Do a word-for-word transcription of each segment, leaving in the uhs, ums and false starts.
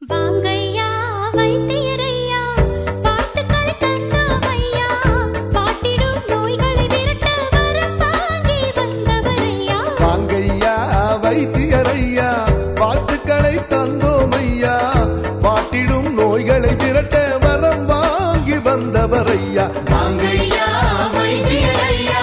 வாங்கையா வைத்தியரையா பாட்டுக்களை தந்தோமையா பாட்டிடும் நோய்களை விரட்ட வரம் வாங்கி வந்தவரையா வாங்கையா வைத்தியரையா பாட்டுக்களை தந்தோமையா பாட்டிடும் நோய்களை விரட்ட வரம் வாங்கி வந்தவரையா வாங்கையா வைத்தியரையா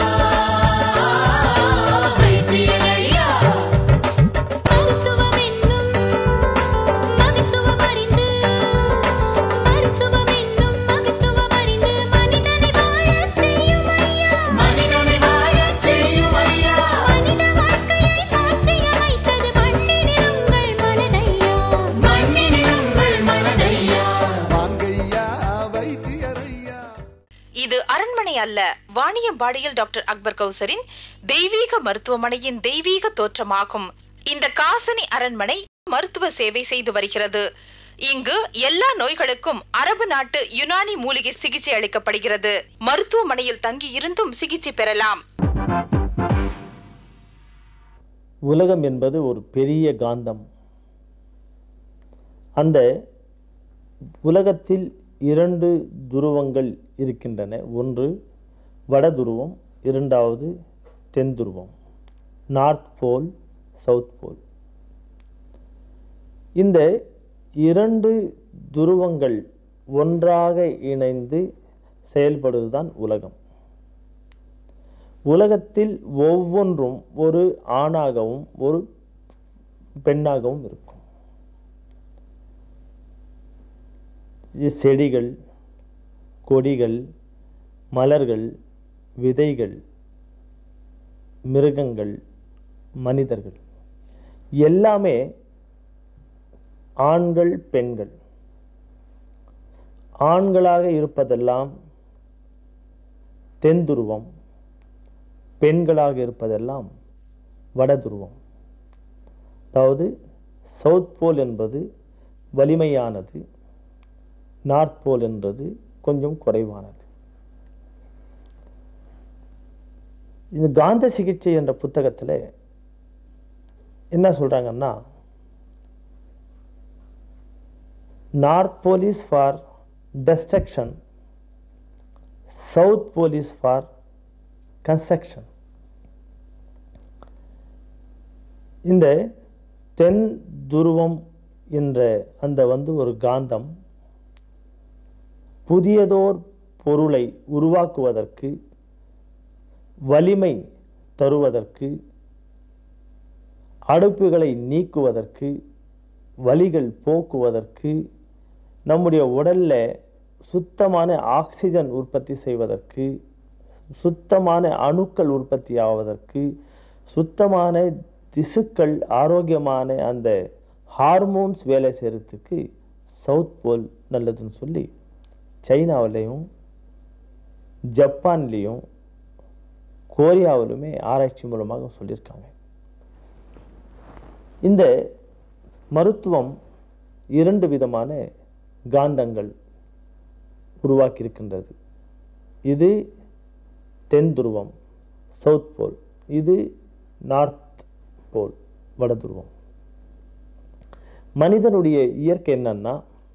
வைத்தியரையா மருத்துவம் என்னும் மகத்துவம் அறிந்து மருத்துவம் என்னும் மகத்துவம் அறிந்து மனிதனை வாழச் செய்யும் ஐயா மனிதனை வாழச் செய்யும் ஐயா மனித வாழ்க்கையை மாற்றி அமைத்தது மண்ணினில் உங்கள் மனதையா மண்ணினில் உங்கள் மனதையா வாங்கையா வைத்தியரையா. இது அரண்மனை அல்ல, வாணியம்பாடியில் டாக்டர் அக்பர் கௌசரின் தெய்வீக மருத்துவமனையின் தெய்வீக தோற்றமாகும். இந்த காசினி அரண்மனை மருத்துவ சேவை செய்து வருகிறது. இங்கு எல்லா நோய்களுக்கும் அரபு நாட்டு யுனானி மூலிகை சிகிச்சை அளிக்கப்படுகிறது. மருத்துவமனையில் தங்கி இருந்தும் சிகிச்சை பெறலாம். உலகம் என்பது ஒரு பெரிய காந்தம். அந்த உலகத்தில் இரண்டு துருவங்கள் இருக்கின்றன. ஒன்று வட துருவம், இரண்டாவது தென் துருவம், நார்த் போல், சவுத் போல். இந்த இரண்டு துருவங்கள் ஒன்றாக இணைந்து செயல்படுவதுதான் உலகம். உலகத்தில் ஒவ்வொன்றும் ஒரு ஆணாகவும் ஒரு பெண்ணாகவும் இருக்கும். செடிகள், கொடிகள், மலர்கள், விதைகள், மிருகங்கள், மனிதர்கள் எல்லாமே ஆண்கள் பெண்கள். ஆண்களாக இருப்பதெல்லாம் தென் துருவம், பெண்களாக இருப்பதெல்லாம் வட துருவம். அதாவது சவுத் போல் என்பது வலிமையானது, நார்த் போல் என்பது கொஞ்சம் குறைவானது. இந்த காந்த சிகிச்சை என்ற புத்தகத்தில் என்ன சொல்றாங்கன்னா, north pole is for destruction, south pole is for construction. இந்த தென் துருவம் என்ற அந்த வந்து ஒரு காந்தம் புதியதோர் பொருளை உருவாக்குவதற்கு, வலிமை தருவதற்கு, அடுப்புகளை நீக்குவதற்கு, வலிகள் போக்குவதற்கு, நம்முடைய உடல்ல சுத்தமான ஆக்சிஜன் உற்பத்தி செய்வதற்கு, சுத்தமான அணுக்கள் உற்பத்தி ஆவதற்கு, சுத்தமான திசுக்கள் ஆரோக்கியமான அந்த ஹார்மோன்ஸ் வேலை செய்கிறதுக்கு சவுத் போல் நல்லதுன்னு சொல்லி சைனாவிலையும் ஜப்பான்லேயும் கொரியாவிலுமே ஆராய்ச்சி மூலமாக சொல்லியிருக்காங்க. இந்த மருத்துவம் இரண்டு விதமான காந்தங்கள் உருவாக்கியிருக்கின்றது. இது தென் துருவம் சவுத் போல், இது நார்த் போல் வட துருவம். மனிதனுடைய இயற்கை என்னன்னா,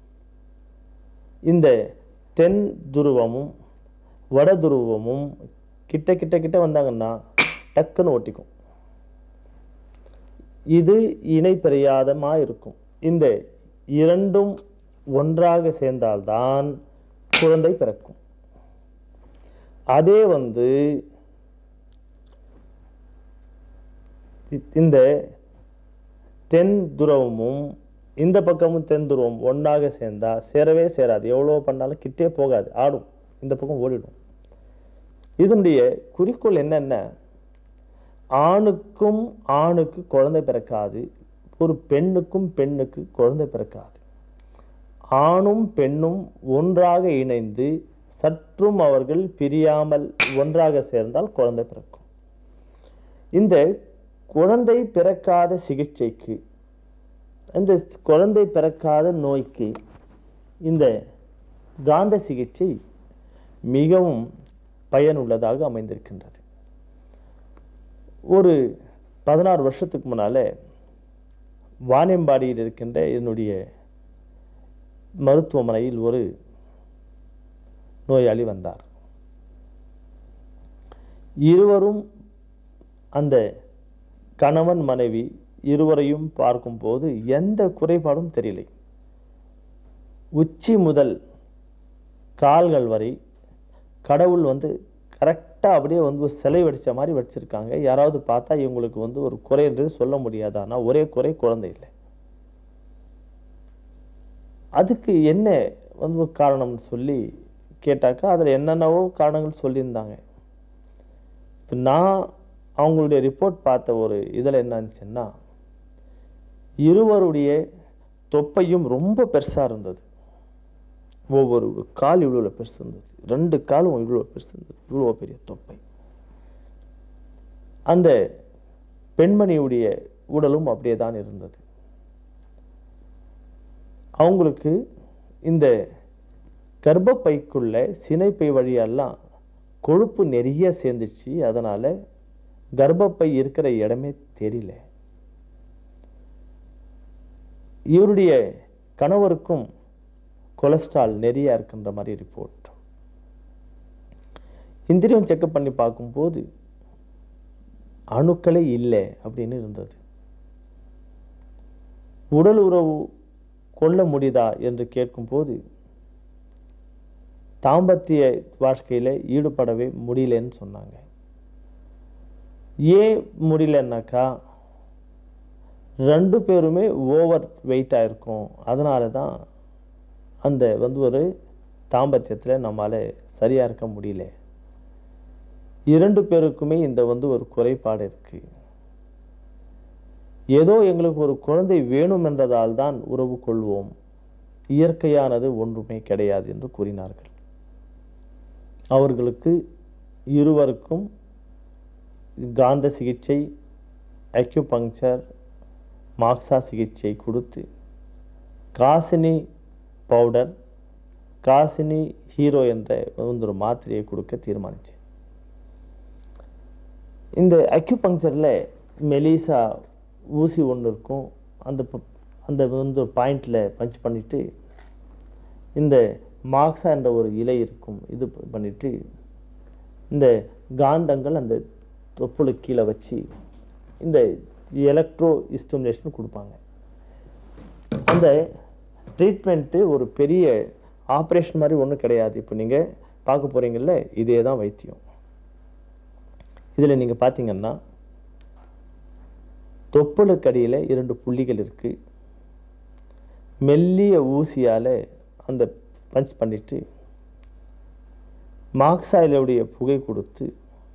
இந்த தென் துருவமும் வட துருவமும் கிட்ட கிட்ட கிட்ட வந்தாங்கன்னா டக்குன்னு ஒட்டிக்கும். இது இணை பிரியாதமாக இருக்கும். இந்த இரண்டும் ஒன்றாக சேர்ந்தால்தான் குழந்தை பிறக்கும். அதே வந்து இந்த தென் துருவமும் இந்த பக்கமும் தென் துருவம் ஒன்றாக சேர்ந்தா சேரவே சேராது. எவ்வளோ பண்ணாலும் கிட்டே போகாது, ஆடும், இந்த பக்கம் ஓடிடும். இதனுடைய குறிக்கோள் என்னென்ன, ஆணுக்கும் ஆணுக்கு குழந்தை பிறக்காது, ஒரு பெண்ணுக்கும் பெண்ணுக்கு குழந்தை பிறக்காது. ஆணும் பெண்ணும் ஒன்றாக இணைந்து சற்றும் அவர்கள் பிரியாமல் ஒன்றாக சேர்ந்தால் குழந்தை பிறக்கும். இந்த குழந்தை பிறக்காத சிகிச்சைக்கு, இந்த குழந்தை பிறக்காத நோய்க்கு இந்த காந்த சிகிச்சை மிகவும் பயனுள்ளதாக அமைந்திருக்கின்றது. ஒரு பதினாறு வருஷத்துக்கு முன்னால் வாணியம்பாடியில் இருக்கின்ற என்னுடைய மருத்துவமனையில் ஒரு நோயாளி வந்தார். இருவரும் அந்த கணவன் மனைவி இருவரையும் பார்க்கும்போது எந்த குறைபாடும் தெரியலை. உச்சி முதல் கால்கள் வரை கடவுள் வந்து கரெக்டாக அப்படியே வந்து சிலை வடித்த மாதிரி வடிச்சிருக்காங்க. யாராவது பார்த்தா இவங்களுக்கு வந்து ஒரு குறை என்று சொல்ல முடியாது. ஆனால் ஒரே குறை குழந்தை இல்லை. அதுக்கு என்ன வந்து காரணம்னு சொல்லி கேட்டாக்கா அதில் என்னென்னவோ காரணங்கள் சொல்லியிருந்தாங்க. இப்போ நான் அவங்களுடைய ரிப்போர்ட் பார்த்த ஒரு இதில் என்னச்சுன்னா, இருவருடைய தொப்பையும் ரொம்ப பெருசாக இருந்தது. ஒவ்வொரு கால் இவ்வளோ பெருசு இருந்தது, ரெண்டு காலும் இவ்வளோ பெருசு இருந்தது, இவ்வளோ பெரிய தொப்பை. அந்த பெண்மணியுடைய உடலும் அப்படியே தான் இருந்தது. அவங்களுக்கு இந்த கர்ப்பப்பைக்குள்ள சினைப்பை வழியெல்லாம் கொழுப்பு நிறைய சேர்ந்துச்சு. அதனால் கர்ப்பப்பை இருக்கிற இடமே தெரியல. இவருடைய கணவருக்கும் கொலஸ்ட்ரால் நிறைய இருக்கின்ற மாதிரி ரிப்போர்ட். இந்திரியம் செக்அப் பண்ணி பார்க்கும்போது அணுக்களே இல்லை அப்படின்னு இருந்தது. உடல் உறவு கொள்ள முடியுதா என்று கேட்கும்போது தாம்பத்திய வாழ்க்கையில் ஈடுபடவே முடியலன்னு சொன்னாங்க. ஏன் முடியலன்னாக்கா ரெண்டு பேருமே ஓவர் வெயிட்டாக இருக்கும். அதனால தான் அந்த வந்து ஒரு தாம்பத்தியத்தில் நம்மளால் சரியாக இருக்க முடியல. இரண்டு பேருக்குமே இந்த வந்து ஒரு குறைபாடு இருக்குது. ஏதோ எங்களுக்கு ஒரு குழந்தை வேணும் என்றதால் தான் உறவு கொள்வோம், இயற்கையானது ஒன்றுமே கிடையாது என்று கூறினார்கள். அவர்களுக்கு இருவருக்கும் காந்த சிகிச்சை, அக்யூபங்க்சர், மாக்ஸா சிகிச்சை கொடுத்து காசினி பவுடர், காசினி ஹீரோ என்ற ஒரு மாத்திரையை கொடுக்க தீர்மானித்தேன். இந்த அக்யூபங்க்சரில் மெலிசா ஊசி ஒன்று இருக்கும். அந்த அந்த வந்து பாயிண்டில் பஞ்ச் பண்ணிவிட்டு இந்த மாக்ஸா என்ற ஒரு இலை இருக்கும், இது பண்ணிவிட்டு இந்த காந்தங்கள் அந்த தொப்புளுக்கு கீழே வச்சு இந்த எலக்ட்ரோ ஸ்டிமுலேஷன் கொடுப்பாங்க. அந்த ட்ரீட்மெண்ட்டு ஒரு பெரிய ஆப்ரேஷன் மாதிரி ஒன்றும் கிடையாது. இப்போ நீங்கள் பார்க்க போகிறீங்கல்ல, இதே தான் வைத்தியம். இதில் நீங்கள் பார்த்தீங்கன்னா தொப்புளுக்கு அடியில் இரண்டு புள்ளிகள் இருக்குது. மெல்லிய ஊசியால் அந்த பஞ்ச் பண்ணிட்டு மாக்ஸாயிலுடைய புகை கொடுத்து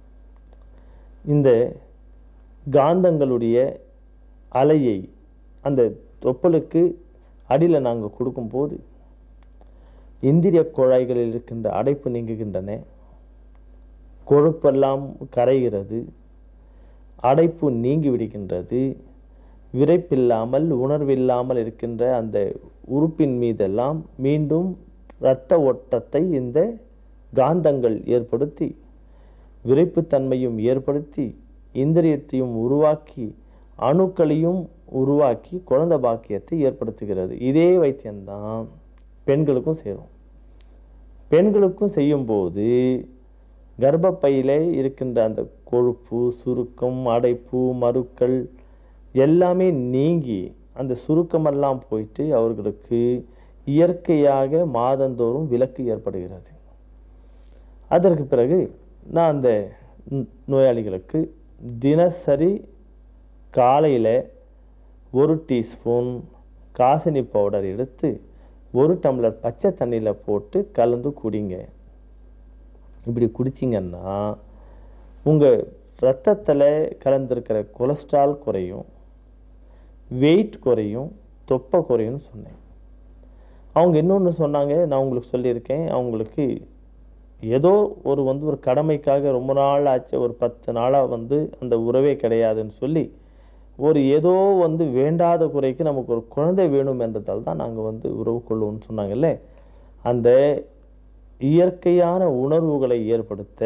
இந்த காந்தங்களுடைய அலையை அந்த தொப்புளுக்கு அடியில் நாங்கள் கொடுக்கும்போது இந்திரிய குழாய்களில் இருக்கின்ற அடைப்பு நீங்குகின்றன, கொழுப்பெல்லாம் கரைகிறது, அடைப்பு நீங்கி விடுகின்றது. விரைப்பில்லாமல் உணர்வில்லாமல் இருக்கின்ற அந்த உறுப்பின் மீதெல்லாம் மீண்டும் இரத்த ஓட்டத்தை இந்த காந்தங்கள் ஏற்படுத்தி விரைப்புத்தன்மையும் ஏற்படுத்தி இந்திரியத்தையும் உருவாக்கி அணுக்களையும் உருவாக்கி குழந்தை பாக்கியத்தை ஏற்படுத்துகிறது. இதே வைத்தியம்தான் பெண்களுக்கும் செய்கிறோம். பெண்களுக்கும் செய்யும்போது கர்ப்பப்பையிலே இருக்கின்ற அந்த கொழுப்பு, சுருக்கம், அடைப்பு, மருக்கள் எல்லாமே நீங்கி அந்த சுருக்கமெல்லாம் போயிட்டு அவர்களுக்கு இயற்கையாக மாதந்தோறும் விலக்கு ஏற்படுகிறது. அதற்கு பிறகு நான் அந்த நோயாளிகளுக்கு தினசரி காலையில் ஒரு டீஸ்பூன் காசினி பவுடர் எடுத்து ஒரு டம்ளர் பச்சை தண்ணியில் போட்டு கலந்து குடிங்க. இப்படி குடிச்சிங்கன்னா உங்கள் இரத்தத்தில் கலந்துருக்கிற கொலஸ்ட்ரால் குறையும், வெயிட் குறையும், தொப்பை குறையும்னு சொன்னேன். அவங்க இன்னொன்று சொன்னாங்க, நான் உங்களுக்கு சொல்லியிருக்கேன், அவங்களுக்கு ஏதோ ஒரு வந்து ஒரு கடமைக்காக ரொம்ப நாள் ஆச்சு, ஒரு பத்து நாளாக வந்து அந்த உறவே கிடையாதுன்னு சொல்லி ஒரு ஏதோ வந்து வேண்டாத குறைக்கு நமக்கு ஒரு குழந்தை வேணும் என்றதால் தான் நாங்கள் வந்து உறவு கொள்வோம்னு சொன்னாங்கல்ல. அந்த இயற்கையான உணர்வுகளை ஏற்படுத்த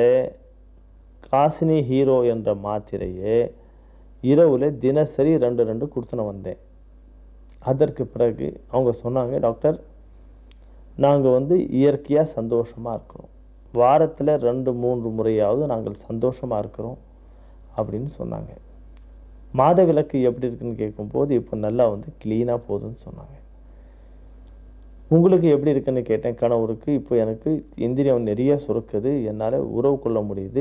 காசினி ஹீரோ என்ற மாத்திரையை இரவில் தினசரி ரெண்டு ரெண்டு கொடுத்துன வந்தேன். அதற்கு பிறகு அவங்க சொன்னாங்க, டாக்டர் நாங்கள் வந்து இயற்கையாக சந்தோஷமாக இருக்கிறோம். வாரத்தில் ரெண்டு மூன்று முறையாவது நாங்கள் சந்தோஷமாக இருக்கிறோம் அப்படின்னு சொன்னாங்க. மாத விளக்கு எப்படி இருக்குன்னு கேட்கும்போது இப்போ நல்லா வந்து க்ளீனாக போகுதுன்னு சொன்னாங்க. உங்களுக்கு எப்படி இருக்குன்னு கேட்டேன். கணவருக்கு இப்போ எனக்கு இந்திரியம் நிறைய சுருக்குது, என்னால் உறவு கொள்ள முடியுது.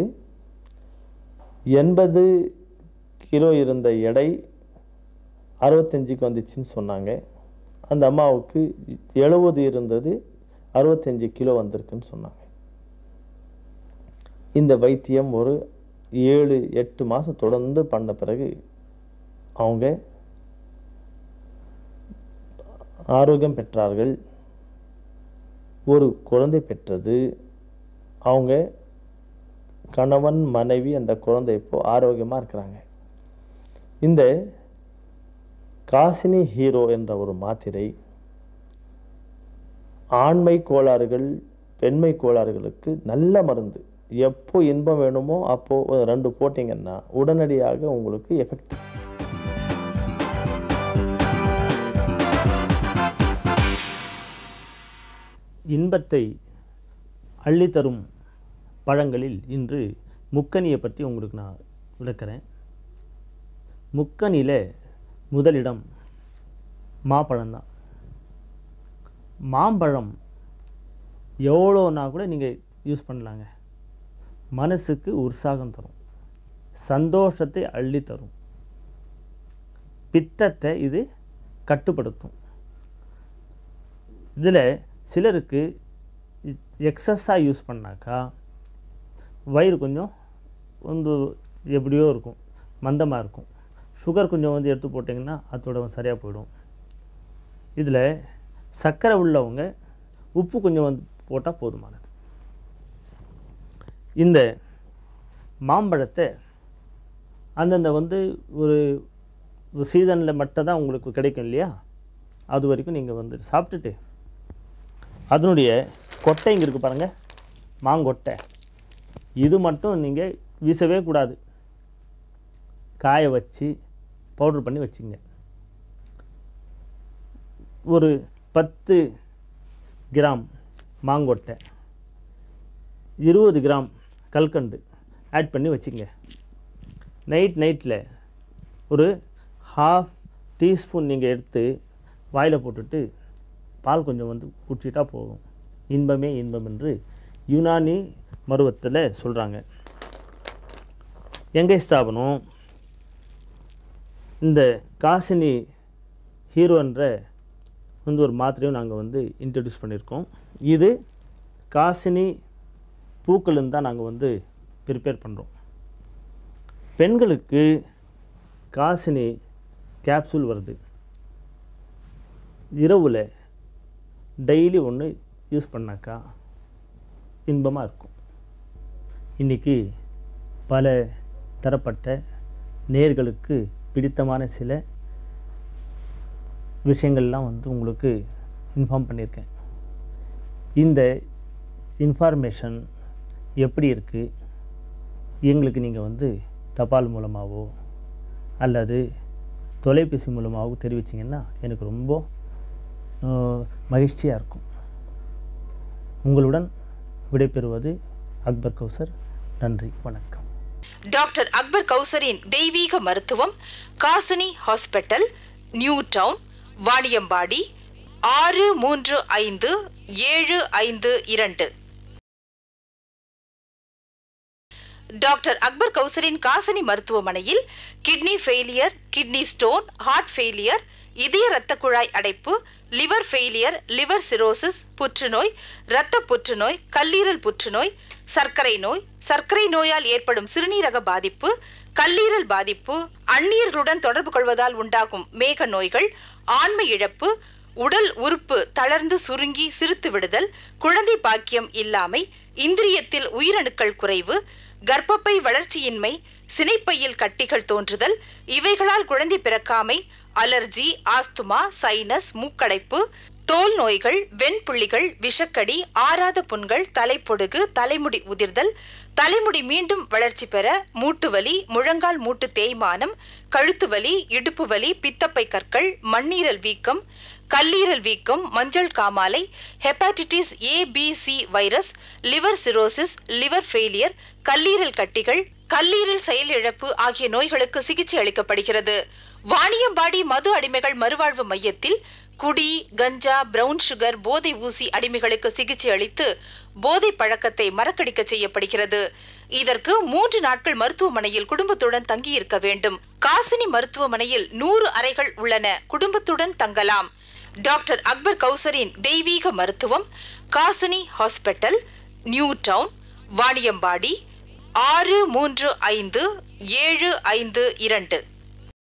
எண்பது கிலோ இருந்த எடை அறுபத்தஞ்சுக்கு வந்துச்சுன்னு சொன்னாங்க. அந்த அம்மாவுக்கு எழுபது இருந்தது, அறுபத்தஞ்சு கிலோ வந்திருக்குன்னு சொன்னாங்க. இந்த வைத்தியம் ஒரு ஏழு எட்டு மாதம் தொடர்ந்து பண்ண பிறகு அவங்க ஆரோக்கியம் பெற்றார்கள். ஒரு குழந்தை பெற்றது. அவங்க கணவன் மனைவி அந்த குழந்தை இப்போ ஆரோக்கியமாக இருக்கிறாங்க. இந்த காசினி ஹீரோ என்ற ஒரு மாத்திரை ஆண்மை கோளாறுகள் பெண்மை கோளாறுகளுக்கு நல்ல மருந்து. எப்போ இன்பம் வேணுமோ அப்போது ரெண்டு போட்டிங்கன்னா உடனடியாக உங்களுக்கு எஃபெக்ட். இன்பத்தை அள்ளித்தரும் பழங்களில் இன்று முக்கனியை பற்றி உங்களுக்கு நான் விளக்கிறேன். முக்கனியில் முதலிடம் மாப்பழம்தான். மாம்பழம் எவ்வளோனா கூட நீங்கள் யூஸ் பண்ணலாங்க. மனசுக்கு உற்சாகம் தரும், சந்தோஷத்தை அள்ளி தரும், பித்தத்தை இது கட்டுப்படுத்தும். இதில் சிலருக்கு எக்ஸஸாக யூஸ் பண்ணாக்கா வயிறு கொஞ்சம் வந்து எப்படியோ இருக்கும், மந்தமாக இருக்கும். சுகர் கொஞ்சம் வந்து எடுத்து போட்டிங்கன்னா அதோட சரியாக போயிடும். இதில் சர்க்கரை உள்ளவங்க உப்பு கொஞ்சம் வந்து போட்டால் போதுமானது. இந்த மாம்பழத்தை அந்தந்த வந்து ஒரு சீசனில் மட்டும் தான் உங்களுக்கு கிடைக்கும் இல்லையா, அது வரைக்கும் நீங்கள் வந்து சாப்பிட்டுட்டு அதனுடைய கொட்டை இங்கே இருக்குது பாருங்கள், மாங்கொட்டை, இது மட்டும் நீங்கள் வீசவே கூடாது. காய வச்சு பவுடர் பண்ணி வச்சுங்க. ஒரு பத்து கிராம் மாங்கொட்டை, இருபது கிராம் கல்கண்டு ஆட் பண்ணி வச்சுங்க. நைட் நைட்டில் ஒரு ஹாஃப் டீஸ்பூன் நீங்கள் எடுத்து வாயில் போட்டுட்டு பால் கொஞ்சம் வந்து குடிச்சிட்டா போதும். இன்பமே இன்பம் என்று யுனானி மருவத்தில் சொல்கிறாங்க. எங்கள் ஸ்தாபனம் இந்த காசினி ஹீரோ என்ற வந்து ஒரு மாத்திரையும் நாங்கள் வந்து இன்ட்ரடியூஸ் பண்ணியிருக்கோம். இது காசினி பூக்களிருந்து தான் நாங்கள் வந்து ப்ரிப்பேர் பண்ணுறோம். பெண்களுக்கு காசினி கேப்சூல் வருது. இரவில் டெய்லி ஒன்று யூஸ் பண்ணாக்கா இன்பமாக இருக்கும். இன்றைக்கி பல தரப்பட்ட நேர்களுக்கு பிடித்தமான சில விஷயங்கள்லாம் வந்து உங்களுக்கு இன்ஃபார்ம் பண்ணியிருக்கேன். இந்த இன்ஃபார்மேஷன் எப்படி இருக்குது எங்களுக்கு நீங்கள் வந்து தபால் மூலமாகவோ அல்லது தொலைபேசி மூலமாகவோ தெரிவிச்சிங்கன்னா எனக்கு ரொம்ப மகிழ்ச்சியாக இருக்கும். உங்களுடன் விடைபெறுவது அக்பர் கௌசர். நன்றி, வணக்கம். டாக்டர் அக்பர் கௌசரின் தெய்வீக மருத்துவம், Kasini hospital, new town, Vaniyambadi, ஆறு மூன்று ஐந்து ஏழு ஐந்து இரண்டு. டாக்டர் அக்பர் கௌசரின் காசினி மருத்துவமனையில் kidney failure, kidney stone, heart failure, இதய இரத்த குழாய் அடைப்பு, லிவர் ஃபெயிலியர், லிவர் சிரோசிஸ், புற்றுநோய், இரத்த புற்றுநோய், கல்லீரல் புற்றுநோய், சர்க்கரை நோய், சர்க்கரை நோயால் ஏற்படும் சிறுநீரக பாதிப்பு, கல்லீரல் பாதிப்பு, அந்நியர்களுடன் தொடர்பு கொள்வதால் உண்டாகும் மேக நோய்கள், ஆண்மை இழப்பு, உடல் உறுப்பு தளர்ந்து சுருங்கி சிறுத்து விடுதல், குழந்தை பாக்கியம் இல்லாமை, இந்திரியத்தில் உயிரணுக்கள் குறைவு, கர்ப்பப்பை வளர்ச்சியின்மை, சினைப்பையில் கட்டிகள் தோன்றுதல், இவைகளால் குழந்தை பிறக்காமை, அலர்ஜி, ஆஸ்துமா, சைனஸ், மூக்கடைப்பு, தோல் நோய்கள், வெண்புள்ளிகள், விஷக்கடி, ஆறாத புண்கள், தலைப்பொடுகு, தலைமுடி உதிர்தல், தலைமுடி மீண்டும் வளர்ச்சி பெற, மூட்டு வலி, முழங்கால் மூட்டு தேய்மானம், கழுத்து வலி, இடுப்பு வலி, பித்தப்பை கற்கள், மண்ணீரல் வீக்கம், கல்லீரல் வீக்கம், மஞ்சள் காமாலை, hepatitis A B C virus, liver cirrhosis, liver failure, கல்லீரல் கட்டிகள், கல்லீரல் செயலிழப்பு ஆகிய நோய்களுக்கு சிகிச்சை அளிக்கப்படுகிறது. வாணியம்பாடி மது அடிமைகள் மறுவாழ்வு மையத்தில் குடி, கஞ்சா, பிரவுன் சுகர், போதை ஊசி அடிமைகளுக்கு சிகிச்சை அளித்து போதை பழக்கத்தை மறக்கடிக்க செய்யப்படுகிறது. இதற்கு மூன்று நாட்கள் மருத்துவமனையில் குடும்பத்துடன் தங்கியிருக்க வேண்டும். காசினி மருத்துவமனையில் நூறு அறைகள் உள்ளன. குடும்பத்துடன் தங்கலாம். டாக்டர் அக்பர் கௌசரின் தெய்வீக மருத்துவம், Kasini hospital, new town, Vaniyambadi, ஆறு மூன்று ஐந்து ஏழு ஐந்து இரண்டு.